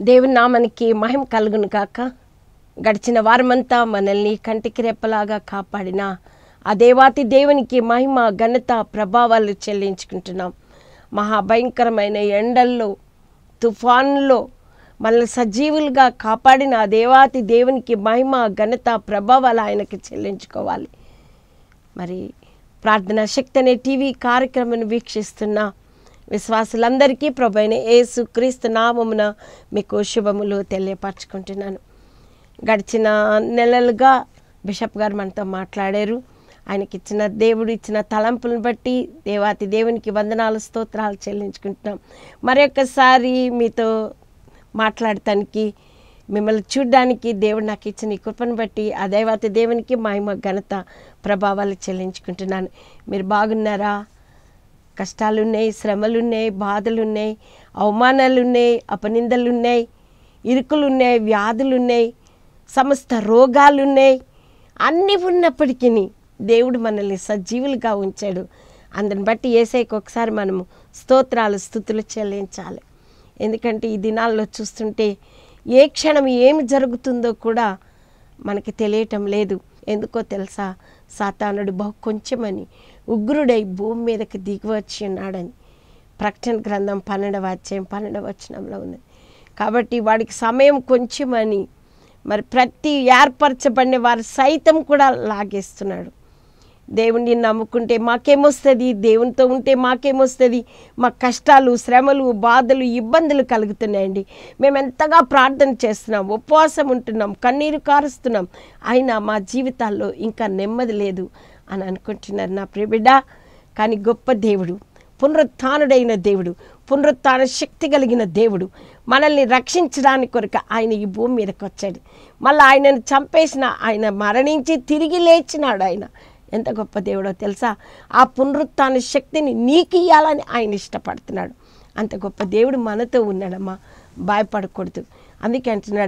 దేవుని నామానికి మహిమ కలుగును గాక. గడిచిన వారమంతా మనల్ని కంటికి రెప్పలాగా కాపాడిన ఆ దేవాతి దేవునికి మహిమ ఘనత ప్రభావాలు చెల్లించుకుంటున్నాం. మహాభయంకరమైన ఎండల్లో తుఫానులో మనల్ని సజీవులుగా కాపాడిన ఆ దేవాతి దేవునికి మహిమ ఘనత ప్రభావాలు ఆయనకి చెల్లించుకోవాలి. మరి ప్రార్థనా శక్తి అనే టీవీ కార్యక్రమాన్ని వీక్షిస్తున్న విశ్వాసులందరికీ ప్రభువైన యేసు క్రీస్తు నామమున మీకు శుభములు తెలియపరచుకుంటున్నాను. గడిచిన నెలలుగా బిషప్ గారు మనతో మాట్లాడారు. ఆయనకిచ్చిన దేవుడు ఇచ్చిన తలంపులను బట్టి దేవాతి దేవునికి వందనాలు స్తోత్రాలు చెల్లించుకుంటున్నాం. మరొకసారి మీతో మాట్లాడటానికి మిమ్మల్ని చూడడానికి దేవుడు నాకు ఇచ్చిన ఈ కృపను బట్టి ఆ దేవాతి దేవునికి మహిమ ఘనత ప్రభావాలు చెల్లించుకుంటున్నాను. మీరు బాగున్నారా? కష్టాలున్నాయి, శ్రమలున్నాయి, బాధలున్నాయి, అవమానాలున్నాయి, అపనిందలున్నాయి, ఇరుకులున్నాయి, వ్యాధులున్నాయి, సమస్త రోగాలున్నాయి. అన్నీ ఉన్నప్పటికీ దేవుడు మనల్ని సజీవులుగా ఉంచాడు. అందుని బట్టి యేసయ్యకి ఒకసారి మనము స్తోత్రాలు స్తుతులు చెల్లించాలి. ఎందుకంటే ఈ దినాల్లో చూస్తుంటే ఏ క్షణం ఏమి జరుగుతుందో కూడా మనకి తెలియటం లేదు. ఎందుకో తెలుసా? సాతానుడు బహు కొంచెమని ఉగ్రుడై భూమి మీదకి దిగివచ్చి ఉన్నాడని ప్రకటన గ్రంథం 12వ అధ్యాయం 12వ వచనంలో ఉన్నది. కాబట్టి వాడికి సమయం కొంచెమని మరి ప్రతి ఏర్పరచబడిన వారు సైతం కూడా లాగేస్తున్నాడు. దేవుణ్ణి నమ్ముకుంటే మాకేమొస్తుంది, దేవునితో ఉంటే మాకేమొస్తుంది, మా కష్టాలు శ్రమలు బాధలు ఇబ్బందులు కలుగుతున్నాయండి. మేము ఎంతగా ప్రార్థన చేస్తున్నాం, ఉపవాసం ఉంటున్నాం, కన్నీరు కారుస్తున్నాం, అయినా మా జీవితాల్లో ఇంకా నెమ్మది లేదు అని అనుకుంటున్నారు నా ప్రియబిడ్డ. కానీ గొప్ప దేవుడు, పునరుత్థానుడైన దేవుడు, పునరుత్థాన శక్తి కలిగిన దేవుడు మనల్ని రక్షించడానికి కొరకు ఆయన ఈ భూమి మీదకి వచ్చాడు. మళ్ళీ ఆయనను చంపేసిన ఆయన మరణించి తిరిగి లేచినాడు. ఆయన ఎంత గొప్ప దేవుడో తెలుసా? ఆ పునరుత్థాన శక్తిని నీకు ఇవ్వాలని ఆయన ఇష్టపడుతున్నాడు. అంత గొప్ప దేవుడు మనతో ఉన్నాడమ్మా. భయపడకూడదు. అందుకే అంటున్నాడు,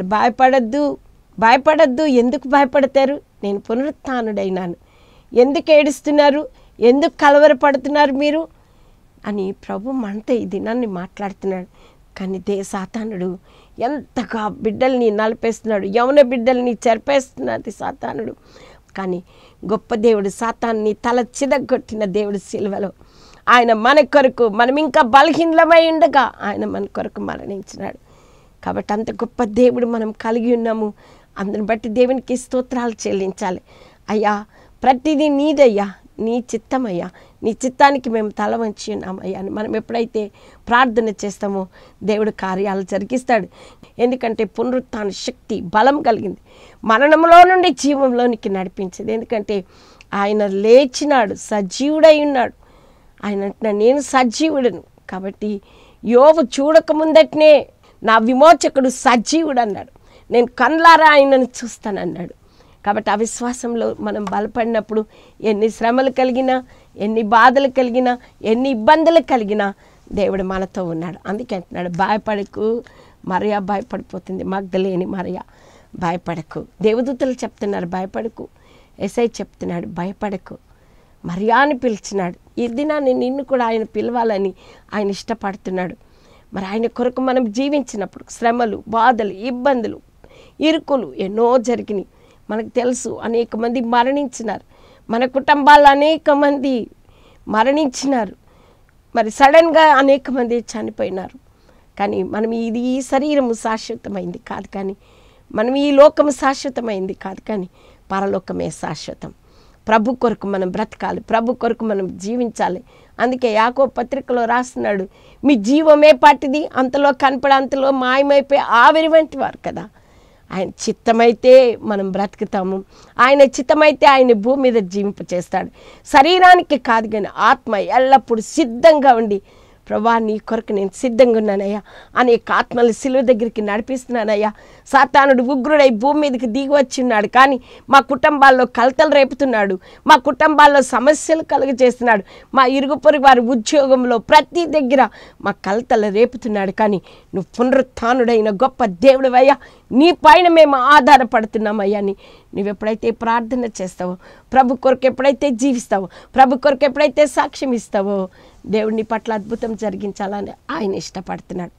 భయపడద్దు. ఎందుకు భయపడతారు? నేను పునరుత్థానుడైనాను. ఎందుకు ఏడుస్తున్నారు, ఎందుకు కలవరపడుతున్నారు మీరు అని ప్రభు మనతో ఈ దినాన్ని మాట్లాడుతున్నాడు. కానీ సాతానుడు ఎంతగా బిడ్డల్ని నలిపేస్తున్నాడు, యవన బిడ్డల్ని చెరిపేస్తున్నాడు సాతానుడు. కానీ గొప్ప దేవుడు సాతాన్ని తల చిదగొట్టిన దేవుడు సిలువలో ఆయన మన కొరకు, మనం ఇంకా బలహీనమై ఉండగా ఆయన మన కొరకు మరణించినాడు. కాబట్టి అంత గొప్ప దేవుడు మనం కలిగి ఉన్నాము. అందుని బట్టి దేవునికి స్తోత్రాలు చెల్లించాలి. అయ్యా ప్రతిదీ నీదయ్యా, నీ చిత్తమయ్యా, నీ చిత్తానికి మేము తల వంచి ఉన్నామయ్యా అని మనం ఎప్పుడైతే ప్రార్థన చేస్తామో దేవుడు కార్యాలు జరిగిస్తాడు. ఎందుకంటే పునరుత్థాన శక్తి బలం కలిగింది, మరణంలో నుండి జీవంలోనికి నడిపించేది. ఎందుకంటే ఆయన లేచినాడు, సజీవుడై ఉన్నాడు. ఆయన అంటున్నాడు, నేను సజీవుడను. కాబట్టి యోబు చూడకముందటనే నా విమోచకుడు సజీవుడు అన్నాడు. నేను కళ్ళారా ఆయనను చూస్తానన్నాడు. కాబట్టి ఆ విశ్వాసంలో మనం బలపడినప్పుడు ఎన్ని శ్రమలు కలిగినా, ఎన్ని బాధలు కలిగినా, ఎన్ని ఇబ్బందులు కలిగినా దేవుడు మనతో ఉన్నాడు. అందుకే అంటున్నాడు, భయపడకు. మరియా భయపడిపోతుంది, మగ్దలేని మరియా భయపడకు. దేవదూతలు చెప్తున్నారు భయపడకు. యేసయ్య చెప్తున్నాడు భయపడకు. మరియా అని పిలిచినాడు. ఈ దినాన్ని నిన్ను కూడా ఆయన పిలవాలని ఆయన ఇష్టపడుతున్నాడు. మరి ఆయన కొరకు మనం జీవించినప్పుడు శ్రమలు బాధలు ఇబ్బందులు ఇరుకులు ఎన్నో జరిగినాయి. మనకు తెలుసు, అనేక మంది మరణించినారు, మన కుటుంబాల్లో అనేక మంది మరణించినారు, మరి సడన్గా అనేక మంది చనిపోయినారు. కానీ మనం ఈ శరీరము శాశ్వతమైంది కాదు, కానీ మనం ఈ లోకము శాశ్వతమైంది కాదు, కానీ పరలోకమే శాశ్వతం. ప్రభు కొరకు మనం బ్రతకాలి, ప్రభు కొరకు మనం జీవించాలి. అందుకే యాకోబు పత్రికలో రాస్తున్నాడు, మీ జీవమే పాటిది, అంతలో కనపడ అంతలో మాయమైపోయి ఆవిరి వంటి వారు కదా. ఆయన చిత్తమైతే మనం బ్రతుకుతాము, ఆయన చిత్తమైతే ఆయన భూమి మీద జీవింపచేస్తాడు. శరీరానికి కాదు కానీ ఆత్మ ఎల్లప్పుడూ సిద్ధంగా ఉండి, ప్రభా నీ కొరకు నేను సిద్ధంగా ఉన్నానయ్యా, అనేక ఆత్మలు సిలువ దగ్గరికి నడిపిస్తున్నానయ్యా. సాతానుడు ఉగ్రుడై భూమి మీదకి దిగి వచ్చి ఉన్నాడు, కానీ మా కుటుంబాల్లో కలతలు రేపుతున్నాడు, మా కుటుంబాల్లో సమస్యలు కలుగజేస్తున్నాడు, మా ఇరుగు పొరుగు వారి ఉద్యోగంలో ప్రతి దగ్గర మా కలతలు రేపుతున్నాడు. కానీ నువ్వు పునరుత్థానుడైన గొప్ప దేవుడివయ్యా, నీ పైన మేము ఆధారపడుతున్నామయ్యా అని నువ్వు ఎప్పుడైతే ప్రార్థన చేస్తావో, ప్రభు కొరకు ఎప్పుడైతే జీవిస్తావో, ప్రభు కొరకు ఎప్పుడైతే సాక్ష్యం ఇస్తావో, దేవుడిని పట్ల అద్భుతం జరిగించాలని ఆయన ఇష్టపడుతున్నాడు.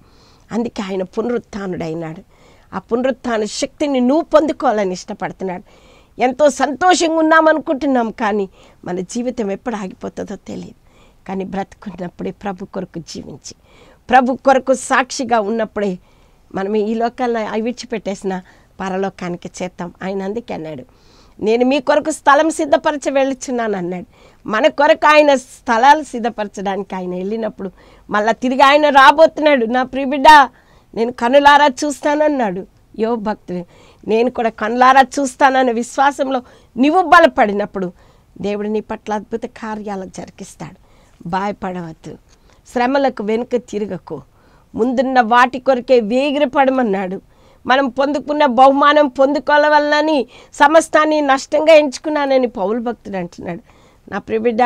అందుకే ఆయన పునరుత్థానుడైనాడు. ఆ పునరుత్థాన శక్తిని నువ్వు పొందుకోవాలని ఇష్టపడుతున్నాడు. ఎంతో సంతోషంగా ఉన్నామనుకుంటున్నాం, కానీ మన జీవితం ఎప్పుడు ఆగిపోతుందో తెలియదు. కానీ బ్రతుకున్నప్పుడే ప్రభు కొరకు జీవించి, ప్రభు కొరకు సాక్షిగా ఉన్నప్పుడే మనం ఈ లోకాల్లో విడిచిపెట్టేసిన పరలోకానికి చేద్దాం. ఆయన అందుకే అన్నాడు, నేను మీ కొరకు స్థలం సిద్ధపరచ వెళ్ళుచున్నాను అన్నాడు. మన కొరకు ఆయన స్థలాలు సిద్ధపరచడానికి ఆయన వెళ్ళినప్పుడు మళ్ళీ తిరిగి ఆయన రాబోతున్నాడు. నా ప్రియబిడ్డ, నేను కనులారా చూస్తానన్నాడు యోబు భక్తుడు. నేను కూడా కనులారా చూస్తానన్న విశ్వాసంలో నువ్వు బలపడినప్పుడు దేవుడు నీ పట్ల అద్భుత కార్యాలు జరిగిస్తాడు. భయపడవద్దు, శ్రమలకు వెనుక తిరగకు, ముందున్న వాటి కొరకే వేగిరపడమన్నాడు. మనం పొందుకున్న బహుమానం పొందుకోవాలని సమస్తాన్ని నష్టంగా ఎంచుకున్నానని పౌలు భక్తుడు అంటున్నాడు. నా ప్రియబిడ్డ,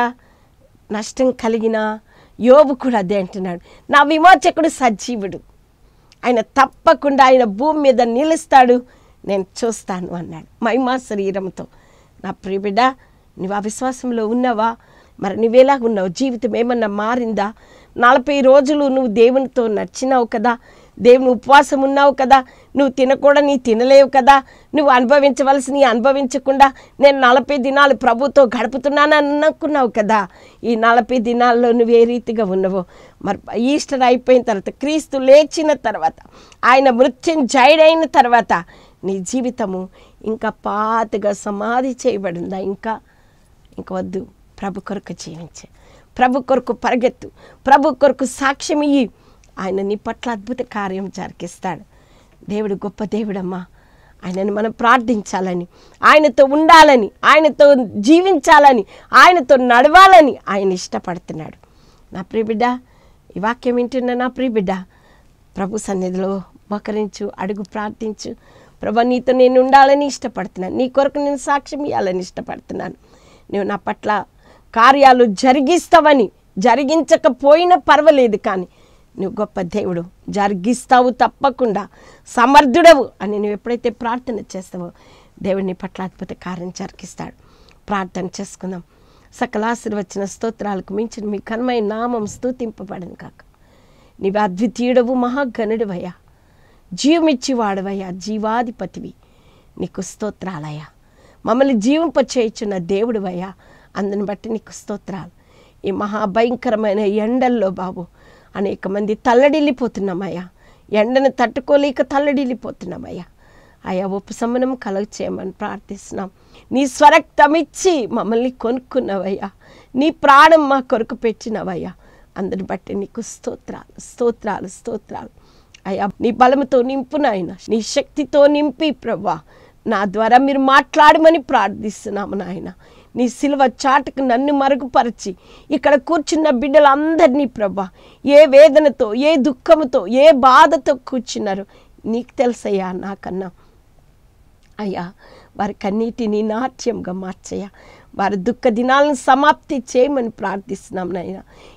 నష్టం కలిగిన యోబు కూడా అదే అంటున్నాడు. నా విమోచకుడు సజీవుడు, ఆయన తప్పకుండా ఆయన భూమి మీద నిలుస్తాడు, నేను చూస్తాను అన్నాడు మహిమా శరీరంతో. నా ప్రియబిడ్డ, నువ్వు ఆ విశ్వాసంలో ఉన్నావా? మరి నువ్వేలా ఉన్నావు? జీవితం ఏమన్నా మారిందా? 40 రోజులు నువ్వు దేవునితో నడిచినావు కదా, దేవుని ఉపవాసం ఉన్నావు కదా, నువ్వు తినకూడని తినలేవు కదా, నువ్వు అనుభవించవలసినవి అనుభవించకుండా నేను 40 దినాలు ప్రభుతో గడుపుతున్నాను అనుకున్నావు కదా. ఈ 40 దినాల్లో నువ్వు ఏ రీతిగా ఉన్నావో, మరి ఈస్టర్ అయిపోయిన తర్వాత, క్రీస్తు లేచిన తర్వాత, ఆయన మృత్యుంజయుడైన తర్వాత నీ జీవితము ఇంకా పాతగా సమాధి చేయబడిందా? ఇంకా వద్దు. ప్రభు కొరకు జీవించే, ప్రభు కొరకు పరిగెత్తు, ప్రభు కొరకు సాక్ష్యం ఇయ్యి. ఆయన నీ పట్ల అద్భుత కార్యం జరిగిస్తాడు. దేవుడు గొప్ప దేవుడమ్మా. ఆయనను మనం ప్రార్థించాలని, ఆయనతో ఉండాలని, ఆయనతో జీవించాలని, ఆయనతో నడవాలని ఆయన ఇష్టపడుతున్నాడు. నా ప్రియబిడ్డ, ఈ వాక్యం వింటున్న నా ప్రియబిడ్డ, ప్రభు సన్నిధిలో మోకరించు, అడుగు, ప్రార్థించు. ప్రభు, నీతో నేను ఉండాలని ఇష్టపడుతున్నాను, నీ కొరకు నేను సాక్ష్యం ఇవ్వాలని ఇష్టపడుతున్నాను. నువ్వు నా పట్ల కార్యాలు జరిగిస్తావని, జరిగించకపోయినా పర్వాలేదు, కానీ నువ్వు గొప్ప దేవుడు, జరిగిస్తావు తప్పకుండా, సమర్థుడవు అని నువ్వు ఎప్పుడైతే ప్రార్థన చేస్తావో దేవుని పట్ల అద్భుత కార్యం జరిగిస్తాడు. ప్రార్థన చేసుకుందాం. సకల ఆశీర్వచన స్తోత్రాలకు మించిన మీ ఘనమైన నామం స్తుతింపబడను కాక. నీవు అద్వితీయుడవు, మహాగణుడివయ్యా, జీవమిచ్చివాడవయ్యా, జీవాధిపతివి. నీకు స్తోత్రాలయ్యా. మమ్మల్ని జీవింపచేయుచున్న దేవుడివయ్యా, అందుని బట్టి నీకు స్తోత్రాలు. ఈ మహాభయంకరమైన ఎండల్లో బాబు అనేక మంది తల్లడిల్లిపోతున్నామయ్యా, ఎండను తట్టుకోలేక తల్లడిల్లిపోతున్నామయ్యా. అయ్యా, ఉపశమనం కలుగ చేయమని ప్రార్థిస్తున్నాం. నీ స్వరక్తమిచ్చి మమ్మల్ని కొనుక్కున్నావయ్యా, నీ ప్రాణం మా కొరకు పెట్టినవయ్యా, అందుని బట్టి నీకు స్తోత్రాలు, స్తోత్రాలు, స్తోత్రాలు. అయ్యా, నీ బలముతో నింపు నాయన, నీ శక్తితో నింపి ప్రభా, నా ద్వారా మీరు మాట్లాడమని ప్రార్థిస్తున్నాము నాయన. నీ సిలువ చాటుకు నన్ను మరుగుపరిచి ఇక్కడ కూర్చున్న బిడ్డలందరినీ ప్రభా, ఏ వేదనతో, ఏ దుఃఖముతో, ఏ బాధతో కూర్చున్నారు నీకు తెలుసయ్యా నాకన్నా. అయ్యా, వారి కన్నీటిని నాట్యంగా మార్చయ్యా, వారి దుఃఖ దినాలను సమాప్తి చేయమని ప్రార్థిస్తున్నాం నాయన.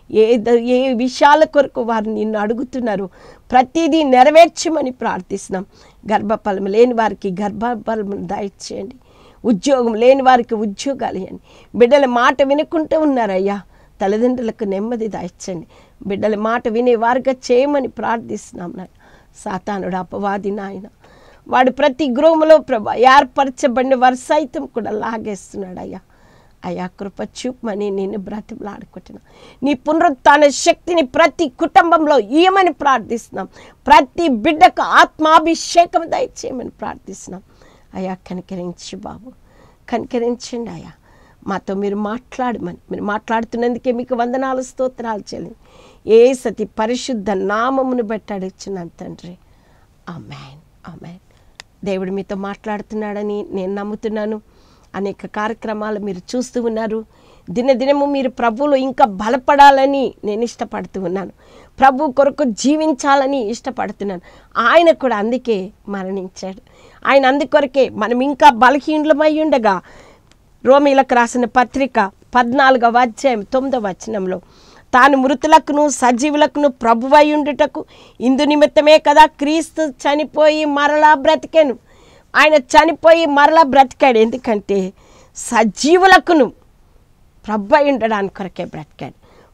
ఏ విషయాల కొరకు వారు నిన్ను అడుగుతున్నారు ప్రతిదీ నెరవేర్చమని ప్రార్థిస్తున్నాం. గర్భఫలం లేని వారికి గర్భఫలం దయచేయండి, ఉద్యోగం లేని వారికి ఉద్యోగాలు ఇవ్వండి. బిడ్డల మాట వినుకుంటూ ఉన్నారయ్యా, తల్లిదండ్రులకు నెమ్మది దయచండి. బిడ్డల మాట వినేవారుగా చేయమని ప్రార్థిస్తున్నాం నాయన. సాతానుడు అపవాది నాయన, వాడు ప్రతి గృహంలో ప్రభా ఏర్పరచబడిన వారు సైతం కూడా లాగేస్తున్నాడు అయ్యా. అయ్యా, కృప చూపమని నేను బ్రతిమలాడుకుంటున్నా. నీ పునరుత్థాన శక్తిని ప్రతి కుటుంబంలో ఇయ్యమని ప్రార్థిస్తున్నాం. ప్రతి బిడ్డకు ఆత్మాభిషేకం దయచేయమని ప్రార్థిస్తున్నాం. అయ్యా, కనికరించు బాబు, కనికరించండి అయ్యా. మాతో మీరు మాట్లాడమని, మీరు మాట్లాడుతున్నందుకే మీకు వందనాలు, స్తోత్రాలు చెల్లి. యేసతి పరిశుద్ధ నామమును బట్టి అడుగుచున్నాను తండ్రి. ఆమేన్, ఆమేన్. దేవుడు మీతో మాట్లాడుతున్నాడని నేను నమ్ముతున్నాను. అనేక కార్యక్రమాలు మీరు చూస్తూ ఉన్నారు. దినదినము మీరు ప్రభువులో ఇంకా బలపడాలని నేను ఇష్టపడుతూ ఉన్నాను. ప్రభు కొరకు జీవించాలని ఇష్టపడుతున్నాను. ఆయన కూడా అందుకే మరణించాడు. ఆయన అందుకొరకే మనం ఇంకా బలహీనులమై ఉండగా, రోమీలకు రాసిన పత్రిక 14వ అధ్యాయం 9వ వచనంలో, తాను మృతులకును సజీవులకును ప్రభువై ఉండుటకు ఇందు నిమిత్తమే కదా క్రీస్తు చనిపోయి మరలా బ్రతికాను. ఆయన చనిపోయి మరలా బ్రతికాడు. ఎందుకంటే సజీవులకును ప్రభు అయి ఉండడానికి కొరకే బ్రతికాడు.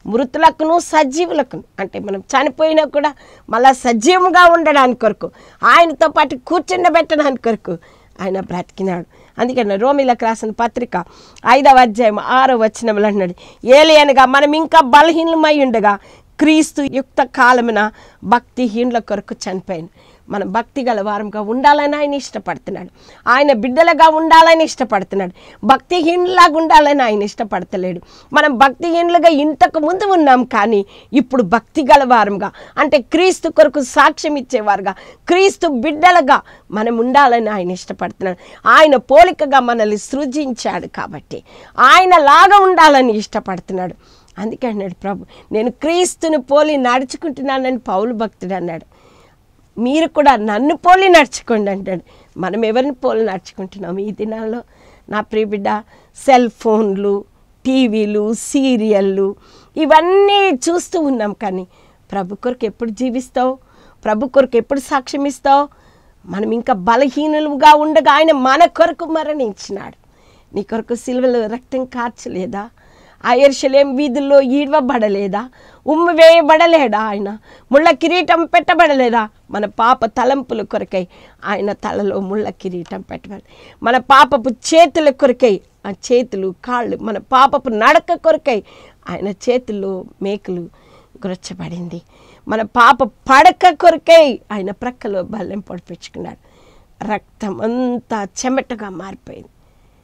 మృతులకును సజీవులకును, అంటే మనం చనిపోయినా కూడా మళ్ళా సజీవంగా ఉండడానికి కొరకు, ఆయనతో పాటు కూర్చుండబెట్టడానికి కొరకు ఆయన బ్రతికినాడు. అందుకని రోమీలకు రాసిన పత్రిక 5వ అధ్యాయం 6వ వచనంలో అన్నాడు, ఏలియనగా మనం ఇంకా బలహీనమై ఉండగా క్రీస్తు యుక్త కాలమున భక్తిహీనుల కొరకు చనిపోయాను. మనం భక్తి గల వారంగా ఉండాలని ఆయన ఇష్టపడుతున్నాడు. ఆయన బిడ్డలుగా ఉండాలని ఇష్టపడుతున్నాడు. భక్తిహీనులాగా ఉండాలని ఆయన ఇష్టపడతలేడు. మనం భక్తిహీనులుగా ఇంతకు ముందు ఉన్నాం, కానీ ఇప్పుడు భక్తి గల వారంగా, అంటే క్రీస్తు కొరకు సాక్ష్యం ఇచ్చేవారుగా, క్రీస్తు బిడ్డలుగా మనం ఉండాలని ఆయన ఇష్టపడుతున్నాడు. ఆయన పోలికగా మనల్ని సృజించాడు కాబట్టి ఆయన లాగా ఉండాలని ఇష్టపడుతున్నాడు. అందుకే అన్నాడు ప్రభు, నేను క్రీస్తుని పోలి నడుచుకుంటున్నానని పౌలు భక్తుడు అన్నాడు. మీరు కూడా నన్ను పోలి నడుచుకోండి అంటాడు. మనం ఎవరిని పోలి నడుచుకుంటున్నాం ఈ దినాల్లో? నా ప్రియ బిడ్డ, సెల్ ఫోన్లు, టీవీలు, సీరియళ్ళు ఇవన్నీ చూస్తూ ఉన్నాం, కానీ ప్రభు కొరకు ఎప్పుడు జీవిస్తావు? ప్రభు కొరకు ఎప్పుడు సాక్ష్యం ఇస్తావు? మనం ఇంకా బలహీనులుగా ఉండగా ఆయన మన కొరకు మరణించినాడు. నీ కొరకు సిలువలో రక్తం కార్చలేదా? ఆ యెరూషలేం వీధుల్లో ఈడ్వబడలేదా? ఉమ్ము వేయబడలేదా? ఆయన ముళ్ళ కిరీటం పెట్టబడలేదా? మన పాప తలంపుల కొరకై ఆయన తలలో ముళ్ళ కిరీటం పెట్టబడి, మన పాపపు చేతుల కొరకై ఆ చేతులు కాళ్ళు, మన పాపపు నడక కొరకై ఆయన చేతుల్లో మేకులు గురచబడింది. మన పాప పడక కొరకై ఆయన ప్రక్కలో బల్లెం పొడిపించుకున్నాడు. రక్తం అంతా చెమటగా మారిపోయింది.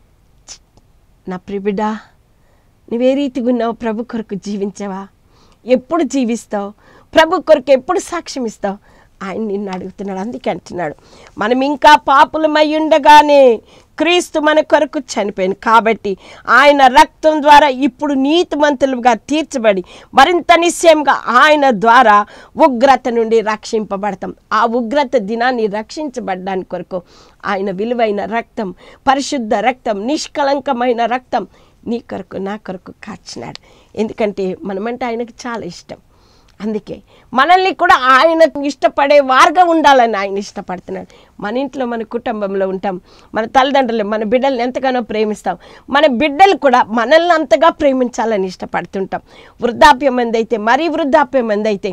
నా ప్రిబిడ, నువ్వే రీతిగా ఉన్నావు? ప్రభు కొరకు జీవించావా? ఎప్పుడు జీవిస్తావు? ప్రభు కొరకు ఎప్పుడు సాక్ష్యం ఇస్తావు? ఆయన నిన్ను అడుగుతున్నాడు. అందుకే అంటున్నాడు, మనం ఇంకా పాపులమై ఉండగానే క్రీస్తు మన కొరకు చనిపోయింది కాబట్టి ఆయన రక్తం ద్వారా ఇప్పుడు నీతిమంతులుగా తీర్చబడి మరింత నిశ్చయంగా ఆయన ద్వారా ఉగ్రత నుండి రక్షింపబడతాం. ఆ ఉగ్రత దినాన్ని రక్షించబడడానికి కొరకు ఆయన విలువైన రక్తం, పరిశుద్ధ రక్తం, నిష్కలంకమైన రక్తం నీ కొరకు నా కొరకు కార్చినాడు. ఎందుకంటే మనమంటే ఆయనకు చాలా ఇష్టం. అందుకే మనల్ని కూడా ఆయనకు ఇష్టపడే వారుగా ఉండాలని ఆయన ఇష్టపడుతున్నాడు. మన ఇంట్లో, మన కుటుంబంలో ఉంటాం, మన తల్లిదండ్రులు మన బిడ్డల్ని ఎంతగానో ప్రేమిస్తాం. మన బిడ్డలు కూడా మనల్ని అంతగా ప్రేమించాలని ఇష్టపడుతుంటాం. వృద్ధాప్యం అందైతే, మరీ వృద్ధాప్యం అందైతే,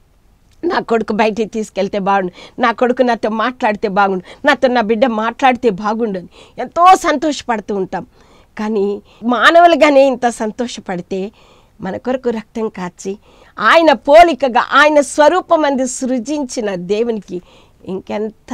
నా కొడుకు బయటికి తీసుకెళ్తే బాగుండు, నా కొడుకు నాతో మాట్లాడితే బాగుండు, నాతో నా బిడ్డ మాట్లాడితే బాగుండు అని ఎంతో సంతోషపడుతూ ఉంటాం. కానీ మానవులుగానే ఇంత సంతోషపడితే మన కొరకు రక్తం కార్చి ఆయన పోలికగా ఆయన స్వరూపం అంది సృజించిన దేవునికి ఇంకెంత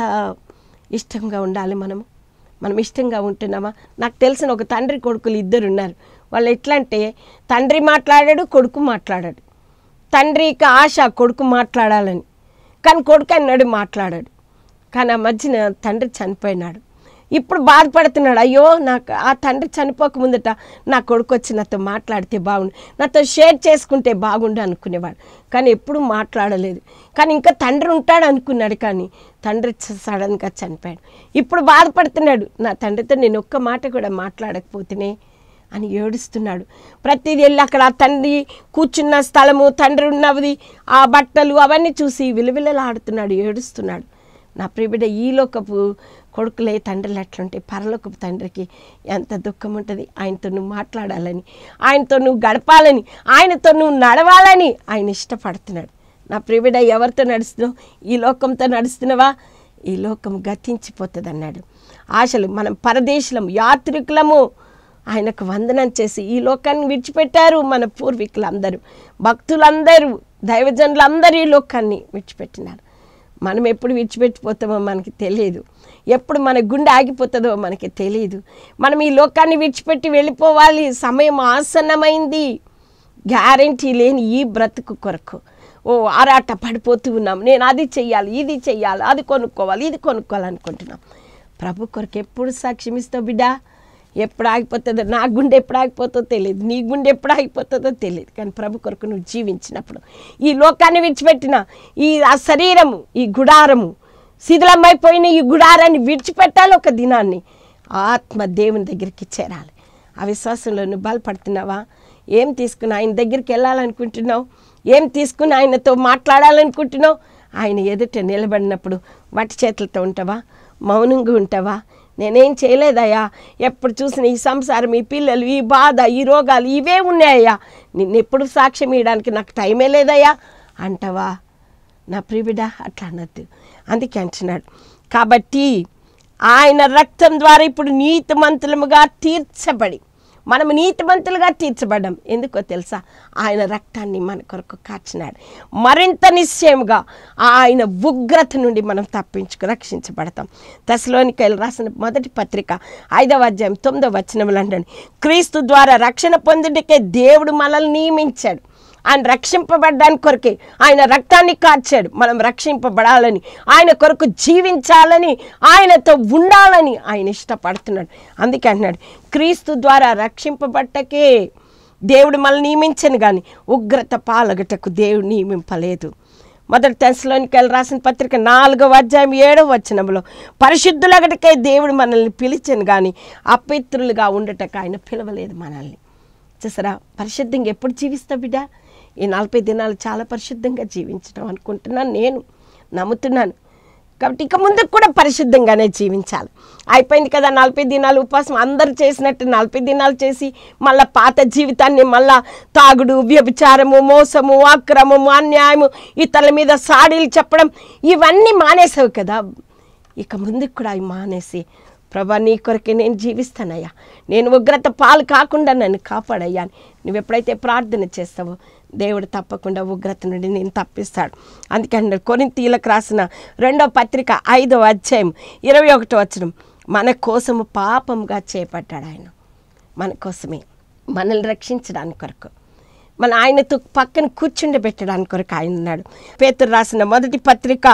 ఇష్టంగా ఉండాలి. మనం ఇష్టంగా ఉంటున్నామా? నాకు తెలిసిన ఒక తండ్రి కొడుకులు 2 ఉన్నారు. వాళ్ళు ఎట్లా అంటే, తండ్రి మాట్లాడాడు, కొడుకు మాట్లాడాడు. తండ్రికి ఆశ కొడుకు మాట్లాడాలని, కానీ కొడుకు అన్నాడు మాట్లాడాడు. కానీ ఆ మధ్యన తండ్రి చనిపోయినాడు. ఇప్పుడు బాధపడుతున్నాడు, అయ్యో నాకు ఆ తండ్రి చనిపోక ముందట నా కొడుకు వచ్చి నాతో మాట్లాడితే బాగుండు, నాతో షేర్ చేసుకుంటే బాగుండు అనుకునేవాడు. కానీ ఎప్పుడు మాట్లాడలేదు. కానీ ఇంకా తండ్రి ఉంటాడు అనుకున్నాడు, కానీ తండ్రి సడన్గా చనిపోయాడు. ఇప్పుడు బాధపడుతున్నాడు, నా తండ్రితో నేను ఒక్క మాట కూడా మాట్లాడకపోతేనే అని ఏడుస్తున్నాడు. ప్రతిదీ వెళ్ళి అక్కడ ఆ తండ్రి కూర్చున్న స్థలము, తండ్రి ఉన్నది, ఆ బట్టలు అవన్నీ చూసి విలువిలలాడుతున్నాడు, ఏడుస్తున్నాడు. నా ప్రియబిడ్డ, ఈ లోకపు కొడుకులే తండ్రులు ఎట్లుంటే పరలోకపు తండ్రికి ఎంత దుఃఖం ఉంటుంది. ఆయనతో నువ్వు మాట్లాడాలని, ఆయనతో నువ్వు గడపాలని, ఆయనతో నువ్వు నడవాలని ఆయన ఇష్టపడుతున్నాడు. నా ప్రియబిడ్డ, ఎవరితో నడుస్తున్నావు? ఈ లోకంతో నడుస్తున్నావా? ఈ లోకం గతించిపోతుంది అన్నాడు. ఆశలు, మనం పరదేశులం, యాత్రికులము. ఆయనకు వందనం చేసి ఈ లోకాన్ని విడిచిపెట్టారు మన పూర్వీకులందరూ, భక్తులందరూ, దైవజనులందరూ ఈ లోకాన్ని విడిచిపెట్టినారు. మనం ఎప్పుడు విడిచిపెట్టిపోతామో మనకి తెలియదు. ఎప్పుడు మన గుండె ఆగిపోతుందో మనకి తెలియదు. మనం ఈ లోకాన్ని విడిచిపెట్టి వెళ్ళిపోవాలి. సమయం ఆసన్నమైంది. గ్యారంటీ లేని ఈ బ్రతుకు కొరకు ఆరాట పడిపోతూ ఉన్నాం. నేను అది చెయ్యాలి, ఇది చెయ్యాలి, అది కొనుక్కోవాలి, ఇది కొనుక్కోవాలనుకుంటున్నాం. ప్రభు కొరకు ఎప్పుడు సాక్ష్యం ఇస్తావు బిడ్డ? ఎప్పుడు ఆగిపోతుందో, నా గుండె ఎప్పుడు ఆగిపోతుందో తెలియదు, నీ గుండె ఎప్పుడు ఆగిపోతుందో తెలియదు. కానీ ప్రభు కొరకు నువ్వు జీవించినప్పుడు, ఈ లోకాన్ని విడిచిపెట్టిన ఆ శరీరము, ఈ గుడారము, శిథిలమైపోయిన ఈ గుడారాన్ని విడిచిపెట్టాలి. ఒక దినాన్ని ఆత్మ దేవుని దగ్గరికి చేరాలి. ఆ విశ్వాసంలో నువ్వు బలపడుతున్నావా? ఏం తీసుకుని ఆయన దగ్గరికి వెళ్ళాలనుకుంటున్నావు? ఏం తీసుకుని ఆయనతో మాట్లాడాలనుకుంటున్నావు? ఆయన ఎదుట నిలబడినప్పుడు వట్టి చేతులతో ఉంటావా? మౌనంగా ఉంటావా? నేనేం చేయలేదయ్యా, ఎప్పుడు చూసిన ఈ సంసారం, ఈ పిల్లలు, ఈ బాధ, ఈ రోగాలు ఇవే ఉన్నాయ్యా, నిన్నెప్పుడు సాక్ష్యం ఇవ్వడానికి నాకు టైమే లేదయ్యా అంటావా? నా ప్రియబిడ్డ అట్లా అనద్దు. అందుకే అంటున్నాడు, కాబట్టి ఆయన రక్తం ద్వారా ఇప్పుడు నీతిమంతులముగా తీర్చబడి, మనము నీతిమంతులుగా తీర్చబడ్డాం. ఎందుకో తెలుసా? ఆయన రక్తాన్ని మన కొరకు కార్చినాడు. మరింత నిశ్చయముగా ఆయన ఉగ్రత నుండి మనం రక్షించబడతాం. తెస్సలోనికైలు రాసిన మొదటి పత్రిక 5వ అధ్యాయం 9వ వచనములు అంటాడు, క్రీస్తు ద్వారా రక్షణ పొందుటకే దేవుడు మనల్ని నియమించాడు. ఆయన రక్షింపబడ్డానికి కొరకే ఆయన రక్తాన్ని కార్చాడు. మనం రక్షింపబడాలని, ఆయన కొరకు జీవించాలని, ఆయనతో ఉండాలని ఆయన ఇష్టపడుతున్నాడు. అందుకే అంటున్నాడు, క్రీస్తు ద్వారా రక్షింపబట్టకే దేవుడు మనల్ని నియమించను కానీ ఉగ్రత పాలగటకు దేవుడు నియమింపలేదు. మొదటి తెస్సలోనికైలు రాసిన పత్రిక 4వ అధ్యాయం 7వ వచనంలో, పరిశుద్ధులగటకే దేవుడు మనల్ని పిలిచను కానీ అపవిత్రులుగా ఉండటకు ఆయన పిలవలేదు మనల్ని. చూసారా? పరిశుద్ధంగా ఎప్పుడు జీవిస్తావు బిడ్డ? ఈ 40 దినాలు చాలా పరిశుద్ధంగా జీవించడం అనుకుంటున్నాను, నేను నమ్ముతున్నాను. కాబట్టి ఇక ముందుకు కూడా పరిశుద్ధంగానే జీవించాలి. అయిపోయింది కదా 40 దినాలు ఉపవాసం, అందరు చేసినట్టు 40 దినాలు చేసి మళ్ళీ పాత జీవితాన్ని మళ్ళా తాగుడు, వ్యభిచారము, మోసము, అక్రమము, అన్యాయము, ఇతరుల మీద సాడీలు చెప్పడం ఇవన్నీ మానేసావు కదా. ఇక ముందుకు కూడా అవి మానేసి, ప్రభా నీ కొరకే నేను జీవిస్తానయ్యా, నేను ఉగ్రత పాలు కాకుండా నన్ను కాపాడయ్యా నువ్వు ఎప్పుడైతే ప్రార్థన చేస్తావో దేవుడు తప్పకుండా ఉగ్రత నుండి నేను తప్పిస్తాడు. అందుకని కొరింథీయులకు రాసిన 2వ పత్రిక 5వ అధ్యాయం 21వ వచనం, మన కోసము పాపంగా చేపట్టాడు ఆయన. మన కోసమే, మనల్ని రక్షించడానికి కొరకు, మన ఆయనతో పక్కన కూర్చుండబెట్టడానికి కొరకు ఆయన ఉన్నాడు. పేతురు రాసిన మొదటి పత్రిక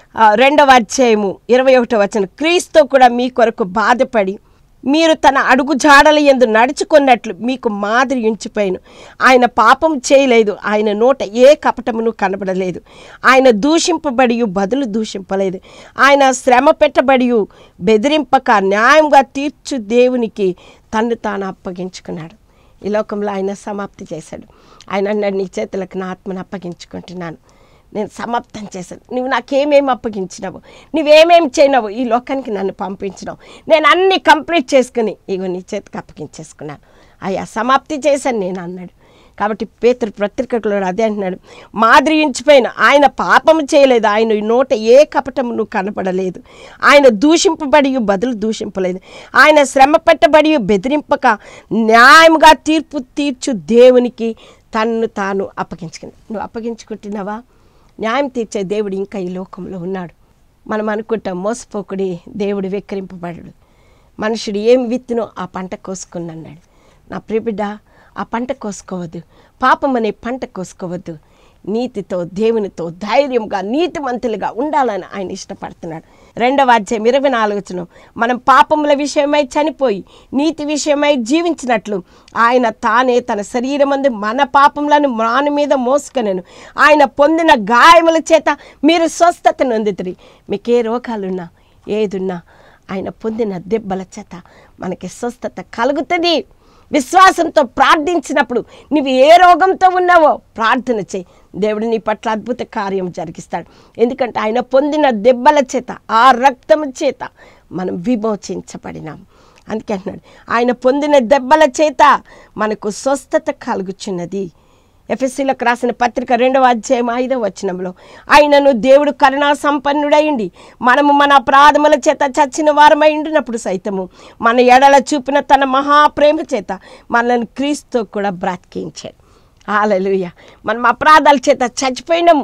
2వ అధ్యాయము 21వ వచనం, క్రీస్తు కూడా మీ కొరకు బాధపడి మీరు తన అడుగు జాడల యందు నడుచుకున్నట్లు మీకు మాదిరి ఉంచిపోయాను. ఆయన పాపం చేయలేదు, ఆయన నోట ఏ కపటమును కనబడలేదు, ఆయన దూషింపబడి బదులు దూషింపలేదు, ఆయన శ్రమ పెట్టబడి బెదిరింపక న్యాయంగా తీర్చు దేవునికి తన్ను తాను అప్పగించుకున్నాడు. ఈ లోకంలో ఆయన సమాప్తి చేశాడు. ఆయన అన్నాడు, నీ చేతులకు నా ఆత్మను అప్పగించుకుంటున్నాను, నేను సమాప్తం చేశాను. నువ్వు నాకేమేమి అప్పగించినావు, నువ్వేమేమి చేయనావు, ఈ లోకానికి నన్ను పంపించినావు, నేను అన్నీ కంప్లీట్ చేసుకుని ఇగో నీ చేతికి అప్పగించేసుకున్నాను అయ్యా, సమాప్తి చేశాను నేను అన్నాడు. కాబట్టి పేతురు పత్రికలో అదే అంటున్నాడు, మాదిరి ఉంచిపోయిన ఆయన పాపము చేయలేదు, ఆయన నోట ఏ కపటమును కనపడలేదు, ఆయన దూషింపబడి బదులు దూషింపలేదు, ఆయన శ్రమ పెట్టబడి బెదిరింపక న్యాయంగా తీర్పు తీర్చు దేవునికి తన్ను తాను అప్పగించుకుని. నువ్వు అప్పగించుకుంటున్నావా? న్యాయం తీర్చే దేవుడు ఇంకా ఈ లోకంలో ఉన్నాడు. మనం అనుకుంటాం మోసపోకుడి దేవుడు వెక్కిరింపబడడు, మనుషుడు ఏం విత్తునో ఆ పంట కోసుకున్నాడు. నా ప్రియబిడ్డ, ఆ పంట కోసుకోవద్దు, పాపం అనే పంట కోసుకోవద్దు. నీతితో దేవునితో ధైర్యంగా నీతిమంతులుగా ఉండాలని ఆయన ఇష్టపడుతున్నాడు. 2వ అధ్యాయం 24వ వచనం, మనం పాపముల విషయమై చనిపోయి నీతి విషయమై జీవించినట్లు ఆయన తానే తన శరీరమందు మన పాపములను మ్రాను మీద మోసుకొనెను, ఆయన పొందిన గాయముల చేత మీరు స్వస్థత నొందితిరి. మీకే రోగాలున్నా ఏదున్నా ఆయన పొందిన దెబ్బల చేత మనకి స్వస్థత కలుగుతుంది. విశ్వాసంతో ప్రార్థించినప్పుడు నువ్వు ఏ రోగంతో ఉన్నావో ప్రార్థన చేయి, దేవుడు నీ పట్ల అద్భుత కార్యం జరిగిస్తాడు. ఎందుకంటే ఆయన పొందిన దెబ్బల చేత, ఆ రక్తము చేత మనం విమోచించబడినాం. అందుకే అంటున్నాడు, ఆయన పొందిన దెబ్బల చేత మనకు స్వస్థత కలుగుచున్నది. ఎఫెసీలకు రాసిన పత్రిక 2వ అధ్యాయం 5వ వచనంలో, ఆయనను దేవుడు కరుణా సంపన్నుడైండి మనము మన అపరాధముల చేత చచ్చిన వారమై ఉండినప్పుడు సైతము మన ఎడల చూపిన తన మహాప్రేమ చేత మనల్ని క్రీస్తు కూడా బ్రతికించాడు. హల్లెలూయా. మనం అపరాధాల చేత చచ్చిపోయినాము,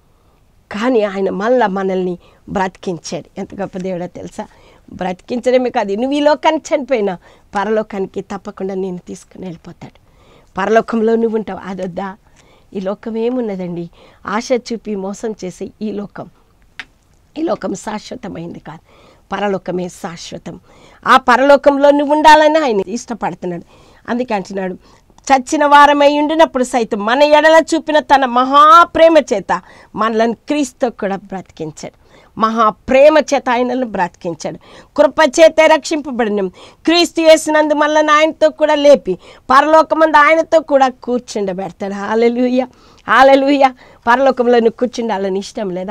కానీ ఆయన మళ్ళా మనల్ని బ్రతికించాడు. ఎంత గొప్ప దేవుడో తెలుసా? బ్రతికించడమే కాదు, నువ్వు ఈ లోకానికి చనిపోయినా పరలోకానికి తప్పకుండా నేను తీసుకుని వెళ్ళిపోతాడు. పరలోకంలో నువ్వు ఉంటావు. అదొద్దా? ఈ లోకం ఏమున్నదండి? ఆశ చూపి మోసం చేసే ఈ లోకం శాశ్వతమైంది కాదు, పరలోకమే శాశ్వతం. ఆ పరలోకంలో నువ్వు ఉండాలని ఆయన ఇష్టపడుతున్నాడు. అందుకే అంటున్నాడు, చచ్చిన వారమై ఉండినప్పుడు సైతం మన ఎడల చూపిన తన మహాప్రేమ చేత మనలను క్రీస్తు కూడా బ్రతికించాడు. మహాప్రేమ చేత ఆయనను బ్రతికించాడు. కృప చేత రక్షింపబడినాం. క్రీస్తు యేసునందు మనల్ని ఆయనతో కూడా లేపి పరలోకమందు ఆయనతో కూడా కూర్చుండబెడతాడు. హల్లెలూయా, హల్లెలూయా. పరలోకంలో నువ్వు కూర్చుండాలని ఇష్టం లేదా?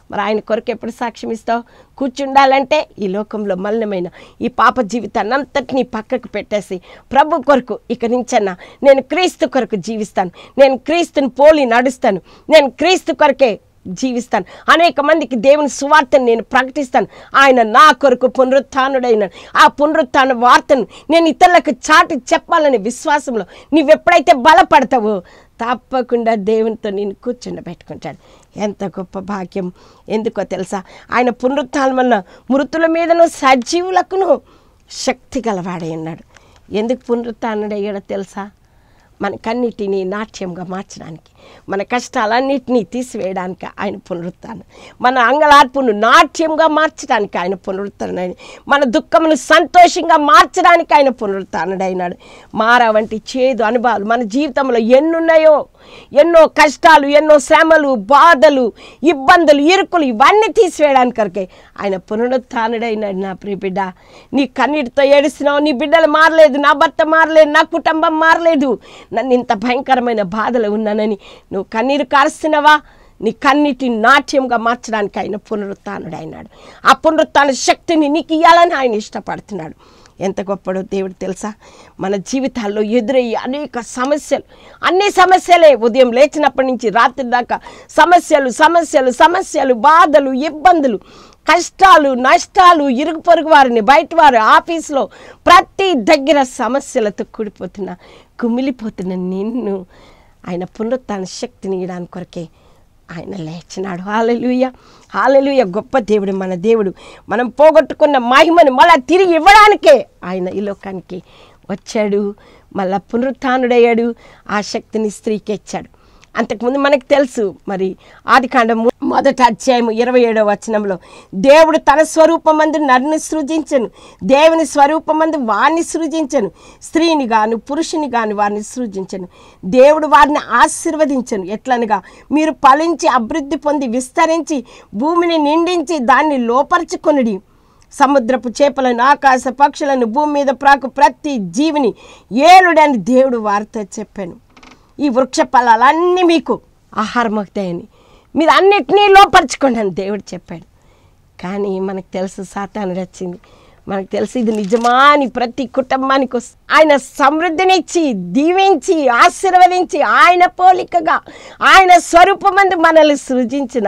మరి ఆయన కొరకు ఎప్పుడు సాక్ష్యం ఇస్తావు? కూర్చుండాలంటే ఈ లోకంలో మలినమైన ఈ పాప జీవితాన్ని అంతటినీ పక్కకు పెట్టేసి ప్రభు కొరకు ఇక నుంచన్నా నేను క్రీస్తు కొరకు జీవిస్తాను, నేను క్రీస్తుని పోలి నడుస్తాను, నేను క్రీస్తు కొరకే జీవిస్తాను, అనేక మందికి దేవుని సువార్తను నేను ప్రకటిస్తాను. ఆయన నా కొరకు పునరుత్థానుడైన ఆ పునరుత్థాన వార్తను నేను ఇతరులకు చాటి చెప్పాలనే విశ్వాసంలో నువ్వెప్పుడైతే బలపడతావో తప్పకుండా దేవునితో నేను కూర్చుండబెట్టుకుంటాడు. ఎంత గొప్ప భాగ్యం! ఎందుకో తెలుసా? ఆయన పునరుత్థానం వల్ల మృతుల మీదను సజీవులకును శక్తి గలవాడై ఉన్నాడు. ఎందుకు పునరుత్థానుడయ్యాడో తెలుసా? మన కన్నిటిని నాట్యంగా మార్చడానికి, మన కష్టాలన్నిటినీ తీసివేయడానికి ఆయన పునరుత్థానం, మన అంగలార్పును నాట్యంగా మార్చడానికి ఆయన పునరుత్థానుడైన, మన దుఃఖమును సంతోషంగా మార్చడానికి ఆయన పునరుత్థానుడైనాడు. మారా వంటి చేదు అనుభవాలు మన జీవితంలో ఎన్నున్నాయో, ఎన్నో కష్టాలు, ఎన్నో శ్రమలు, బాధలు, ఇబ్బందులు, ఇరుకులు ఇవన్నీ తీసివేయడానికి కొరకే ఆయన పునరుత్థానుడైనాడు. నా ప్రియ బిడ్డ, నీ కన్నీటితో ఏడుస్తున్నావు, నీ బిడ్డలు మారలేదు, నా భర్త మారలేదు, నా కుటుంబం మారలేదు, నన్ను ఇంత భయంకరమైన బాధలు ఉన్నానని నువ్వు కన్నీరు కారుస్తున్నావా? నీ కన్నీటిని నాట్యంగా మార్చడానికి ఆయన పునరుత్థానుడైనాడు. ఆ పునరుత్థాన శక్తిని నీకు ఇవ్వాలని ఆయన ఇష్టపడుతున్నాడు. ఎంత గొప్పడో దేవుడు తెలుసా? మన జీవితాల్లో ఎదురయ్యే అనేక సమస్యలు, అన్ని సమస్యలే, ఉదయం లేచినప్పటి నుంచి రాత్రి దాకా సమస్యలు సమస్యలు సమస్యలు, బాధలు, ఇబ్బందులు, కష్టాలు, నష్టాలు, ఇరుగు పొరుగు వారిని, బయట వారు, ఆఫీసులో ప్రతి దగ్గర సమస్యలతో కూడిపోతున్నా, కుమిలిపోతున్న నిన్ను ఆయన పునరుత్థాన శక్తిని ఇవ్వడానికి కొరకే ఆయన లేచినాడు. హల్లెలూయా, హల్లెలూయా! గొప్ప దేవుడు మన దేవుడు. మనం పోగొట్టుకున్న మహిమను మళ్ళీ తిరిగి ఇవ్వడానికే ఆయన ఈ లోకానికి వచ్చాడు, మళ్ళా పునరుత్థానుడయ్యాడు, ఆ శక్తిని స్త్రీకి ఇచ్చాడు. అంతకుముందు మనకు తెలుసు, మరి ఆదికాండం 1వ అధ్యాయము 27వ వచనంలో దేవుడు తన స్వరూపమందు నరుని సృజించను, దేవుని స్వరూపమందు వారిని సృజించను, స్త్రీని గాను పురుషుని గాను వారిని సృజించను, దేవుడు వారిని ఆశీర్వదించను. ఎట్లనగా మీరు ఫలించి అభివృద్ధి పొంది విస్తరించి భూమిని నిండించి దాన్ని లోపరుచుకొనుడి, సముద్రపు చేపలను, ఆకాశ పక్షులను, భూమి మీద ప్రాకు ప్రతి జీవిని ఏలుడని దేవుడు వారితో చెప్పాను. ఈ వృక్ష ఫలాలన్నీ మీకు ఆహారమవుతాయని, మీరు అన్నిటినీ లోపరుచుకోండి అని దేవుడు చెప్పాడు. కానీ మనకు తెలుసు సాతానుడు వచ్చింది, మనకు తెలుసు ఇది నిజమా అని ప్రతి కుటుంబానికి ఆయన సమృద్ధినిచ్చి దీవించి ఆశీర్వదించి ఆయన పోలికగా ఆయన స్వరూపమందు మనల్ని సృజించిన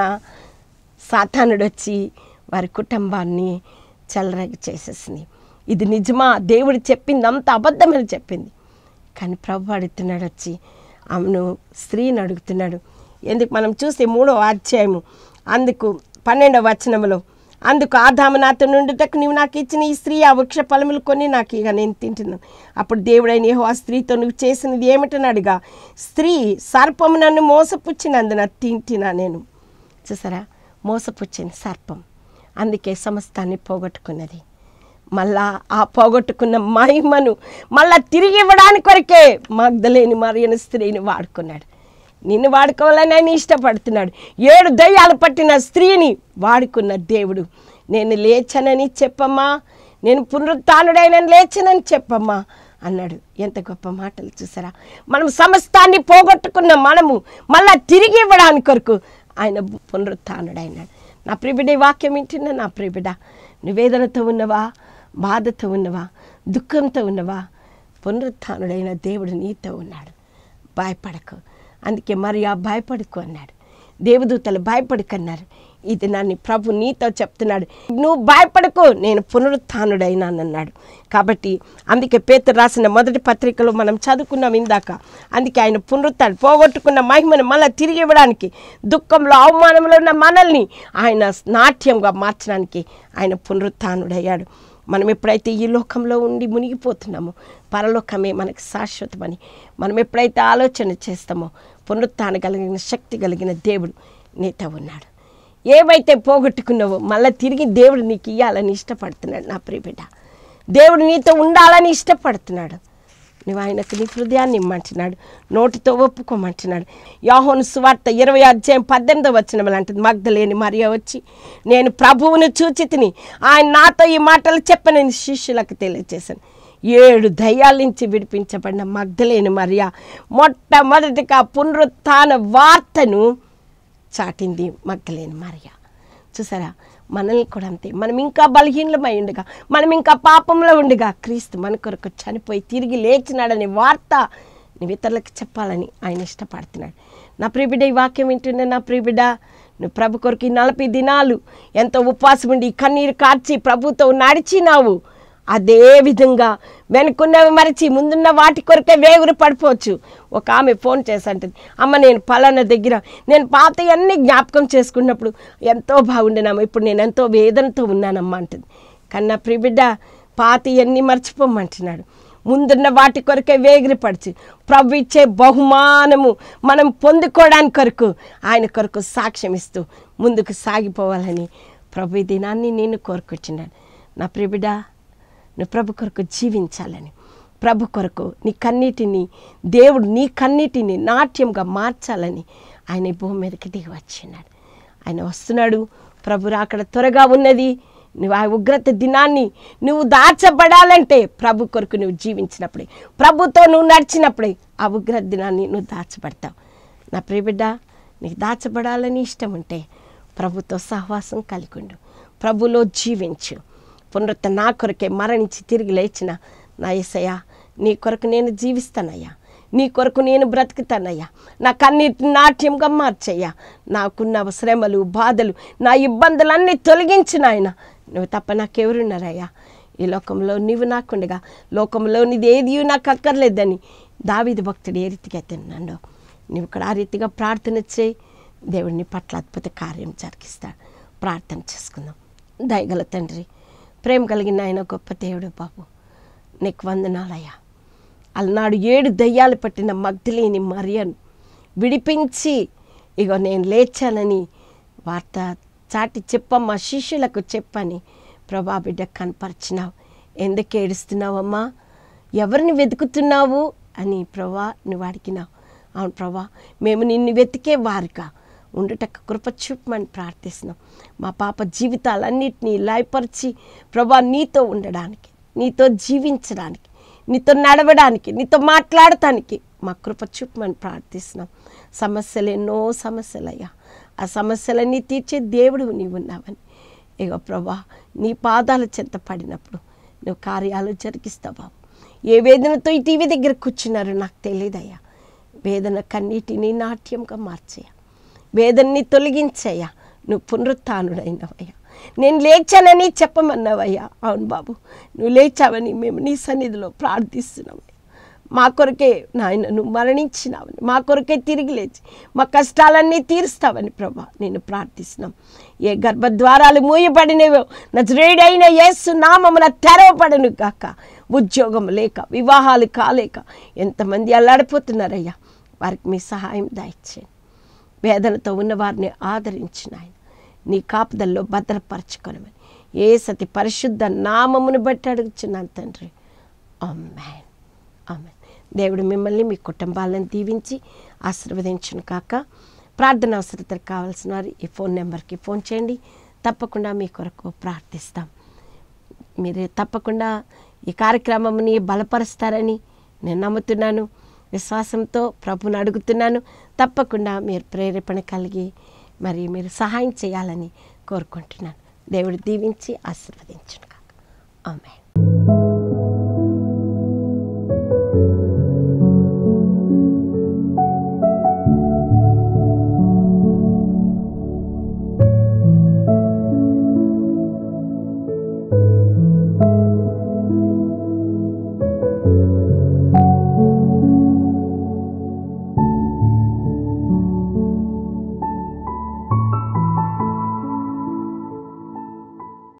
సాతానుడు వచ్చి వారి కుటుంబాన్ని చెలరేగి చేసేసింది. ఇది నిజమా? దేవుడు చెప్పింది అంత అబద్ధమని చెప్పింది. కానీ ప్రభు అడుగుతున్నాడు, వచ్చి ఆమెను స్త్రీని అడుగుతున్నాడు. ఎందుకు? మనం చూస్తే 3వ అధ్యాయము అందుకు 12వ వచనంలో, అందుకు ఆదాము నాతో నుండుటకు నీవు నాకు ఇచ్చిన ఈ స్త్రీ ఆ వృక్ష ఫలములు కొన్ని నాకు ఇక నేను తింటున్నాను. అప్పుడు దేవుడైన యెహోవా స్త్రీతో నువ్వు చేసినది ఏమిటని అడిగా, స్త్రీ సర్పము నన్ను మోసపుచ్చినందున తింటినా నేను. చూసారా, మోసపుచ్చింది సర్పం, అందుకే సమస్తాన్ని పోగొట్టుకున్నది. మళ్ళా ఆ పోగొట్టుకున్న మహిమను మళ్ళా తిరిగి ఇవ్వడానికి కొరకే మగ్దలేని మరియను స్త్రీని వాడుకున్నాడు. నిన్ను వాడుకోవాలని ఆయన ఇష్టపడుతున్నాడు. 7 దయ్యాలు పట్టిన స్త్రీని వాడుకున్న దేవుడు, నేను లేచానని చెప్పమ్మా, నేను పునరుత్థానుడైన లేచానని చెప్పమ్మా అన్నాడు. ఎంత గొప్ప మాటలు! చూసారా, మనం సమస్తాన్ని పోగొట్టుకున్న మనము మళ్ళా తిరిగి ఇవ్వడానికి కొరకు ఆయన పునరుత్థానుడైనాడు. నా ప్రియబిడ్డ, ఈ వాక్యం వింటున్నా నా ప్రియబిడ్డ, నివేదనతో ఉన్నవా, బాధతో ఉన్నవా, దుఃఖంతో ఉన్నవా, పునరుత్థానుడైన దేవుడు నీతో ఉన్నాడు. భయపడకు. అందుకే మరియా భయపడకు అన్నాడు, దేవదూతలు భయపడకన్నారు. ఇది నన్ను ప్రభు నీతో చెప్తున్నాడు, నువ్వు భయపడకు, నేను పునరుత్థానుడైనానన్నాడు. కాబట్టి అందుకే పేతురు రాసిన మొదటి పత్రికలో మనం చదువుకున్నాం ఇందాక. అందుకే ఆయన పునరుత్థానం పోగొట్టుకున్న మహిమను మళ్ళీ తిరిగి ఇవ్వడానికి, దుఃఖంలో అవమానంలో ఉన్న మనల్ని ఆయన నాట్యంగా మార్చడానికి ఆయన పునరుత్థానుడయ్యాడు. మనం ఎప్పుడైతే ఈ లోకంలో ఉండి మునిగిపోతున్నామో పరలోకమే మనకు శాశ్వతమని మనం ఎప్పుడైతే ఆలోచన చేస్తామో, పునరుత్థానం కలిగిన శక్తి కలిగిన దేవుడు నీతో ఉన్నాడు. ఏవైతే పోగొట్టుకున్నావో మళ్ళీ తిరిగి దేవుడు నీకు ఇవ్వాలని ఇష్టపడుతున్నాడు. నా ప్రియబిడ్డ, దేవుడు నీతో ఉండాలని ఇష్టపడుతున్నాడు. నువ్వు ఆయనకు నీ హృదయాన్ని ఇమ్మంటున్నాడు, నోటితో ఒప్పుకోమంటున్నాడు. యోహాను సువార్త 20వ అధ్యాయం 18వ వచనం అంటుంది, మగ్దలేని మరియ వచ్చి నేను ప్రభువును చూచి తిని ఆయన నాతో ఈ మాటలు చెప్పనని శిష్యులకు తెలియజేశాను. 7 దయ్యాల నుంచి విడిపించబడిన మగ్దలేని మరియ మొట్టమొదటిగా పునరుత్థాన వార్తను చాటింది. మగ్దలేని మరియ చూసారా, మనల్ని కూడా అంతే. మనం ఇంకా బలహీనమై ఉండగా, మనం ఇంకా పాపంలో ఉండగా క్రీస్తు మన కొరకు చనిపోయి తిరిగి లేచినాడనే వార్త నువ్వు ఇతరులకు చెప్పాలని ఆయన ఇష్టపడుతున్నాడు. నా ప్రియబిడ్డ, ఈ వాక్యం వింటున్నా నా ప్రియబిడ్డ, నువ్వు ప్రభు కొరకు 40 దినాలు ఎంతో ఉపవాసం ఉండి కన్నీరు కార్చి ప్రభుతో నడిచినావు. అదే విధంగా వెనుకున్నవి మరిచి ముందున్న వాటి కొరకే వేగురు పడిపోవచ్చు. ఒక ఆమె ఫోన్ చేసి అంటుంది, అమ్మ నేను పలానా దగ్గర నేను పాతయన్నీ జ్ఞాపకం చేసుకున్నప్పుడు ఎంతో బాగుండినాము, ఇప్పుడు నేను ఎంతో వేదనతో ఉన్నానమ్మా అంటుంది. కన్నా ప్రియబిడ్డ, పాతయన్నీ మర్చిపోమంటున్నాడు. ముందున్న వాటి కొరకే వేగిరి పడిచి ప్రభు ఇచ్చే బహుమానము మనం పొందుకోవడానికి కొరకు ఆయన కొరకు సాక్ష్యం ఇస్తూ ముందుకు సాగిపోవాలని ప్రభు ఈ దినాన్ని నేను కోరుకొచ్చినాడు. నా ప్రియబిడ్డ, నువ్వు ప్రభు కొరకు జీవించాలని, ప్రభు కొరకు నీ కన్నీటిని దేవుడు నీ కన్నీటిని నాట్యంగా మార్చాలని ఆయన ఈ భూమి మీదకి దిగి వచ్చినాడు. ఆయన వస్తున్నాడు. ప్రభు రాకడ త్వరగా ఉన్నది. నువ్వు ఆ ఉగ్రత దినాన్ని నువ్వు దాచబడాలంటే ప్రభు కొరకు నువ్వు జీవించినప్పుడే, ప్రభుతో నువ్వు నడిచినప్పుడే ఆ ఉగ్రత దినాన్ని నువ్వు దాచబడతావు. నా ప్రియబిడ్డ, నీకు దాచబడాలని ఇష్టం ఉంటే ప్రభుతో సహవాసం కలిగి ఉండు, ప్రభులో జీవించు. పునరుత్థ నా కొరకే మరణించి తిరిగి లేచిన నా యేసయ్య, నీ కొరకు నేను జీవిస్తానయ్యా, నీ కొరకు నేను బ్రతుకుతానయ్యా, నా కన్నీటి నాట్యంగా మార్చయ్యా. నాకున్న శ్రమలు బాధలు నా ఇబ్బందులన్నీ తొలగించిన ఆయన, నువ్వు తప్ప నాకెవరున్నారయ్యా? ఈ లోకంలో నీవు నాకుండగా లోకంలోనిది ఏది నాకు అక్కర్లేదని దావీదు భక్తుడు ఏ రీతిగా తిన్నాడో నువ్వు ఇక్కడ ఆ రీతిగా ప్రార్థన చేయి. దేవుడిని పట్ల అద్భుత కార్యం జరిగిస్తాడు. ప్రార్థన చేసుకుందాం. దయగల తండ్రి, ప్రేమ కలిగిన ఆయన గొప్ప దేవుడు బాబు, నీకు వందనాలయ్యా. అలనాడు 7 దయ్యాలు పట్టిన మగ్దలేని మరియను విడిపించి ఇగో నేను లేచానని వార్త చాటి చెప్పమ్మా, శిష్యులకు చెప్పని ప్రభా బిడ్డ కనపరిచినావు. ఎందుకు ఏడుస్తున్నావమ్మా, ఎవరిని వెతుకుతున్నావు అని ప్రభా నువ్వు అడిగినావు. అవును ప్రభా, మేము నిన్ను వెతికే వారిగా ఉండుటకు కృప చూపమని ప్రార్థిస్తున్నాం. మా పాప జీవితాలన్నింటినీ లయపరిచి ప్రభా నీతో ఉండడానికి, నీతో జీవించడానికి, నీతో నడవడానికి, నీతో మాట్లాడటానికి మా కృప చూపమని ప్రార్థిస్తున్నాం. సమస్యలు ఎన్నో సమస్యలయ్యా, ఆ సమస్యలన్నీ తీర్చే దేవుడు నీవు ఉన్నావని ఇగో ప్రభా నీ పాదాల చెంత పడినప్పుడు నువ్వు కార్యాలు జరిగిస్తావు బాబు. ఏ వేదనతో ఈ టీవీ దగ్గర కూర్చున్నారో నాకు తెలియదయ్యా. వేదన కన్నీటిని నాట్యంగా మార్చయ్యా, వేదనని తొలగించయ్యా. నువ్వు పునరుత్థానుడైనవయ్యా, నేను లేచానని చెప్పమన్నావయ్యా. అవును బాబు, నువ్వు లేచావని మేము నీ సన్నిధిలో ప్రార్థిస్తున్నామయ్యా. మా కొరకే నాయన నువ్వు మరణించినావని, మా కొరకే తిరిగి లేచి మా కష్టాలన్నీ తీరుస్తావని ప్రభా నేను ప్రార్థిస్తున్నాం. ఏ గర్భద్వారాలు మూయబడినవో నజరేయుడైన యేసు నామమున తెరవబడును గాక. ఉద్యోగం లేక, వివాహాలు కాలేక ఎంతమంది అల్లాడిపోతున్నారయ్యా, వారికి మీ సహాయం దయచేయండి. వేదనతో ఉన్న వారిని ఆదరించిన ఆయన నీ కాపుదల్లో భద్రపరచుకొనమని యేసతి పరిశుద్ధ నామమును బట్టి అడుగుచున్నాను తండ్రి. ఆమేన్, ఆమేన్. దేవుడు మిమ్మల్ని మీ కుటుంబాలను దీవించి ఆశీర్వదించును కాక. ప్రార్థన అవసరతలు కావాల్సిన వారు ఈ ఫోన్ నెంబర్కి ఫోన్ చేయండి. తప్పకుండా మీ కొరకు ప్రార్థిస్తాం. మీరు తప్పకుండా ఈ కార్యక్రమంని బలపరుస్తారని నేను నమ్ముతున్నాను. విశ్వాసంతో ప్రభుని అడుగుతున్నాను. తప్పకుండా మీరు ప్రేరేపణ కలిగి మరి మీరు సహాయం చేయాలని కోరుకుంటున్నాను. దేవుడు దీవించి ఆశీర్వదించును కాక. ఆమేన్.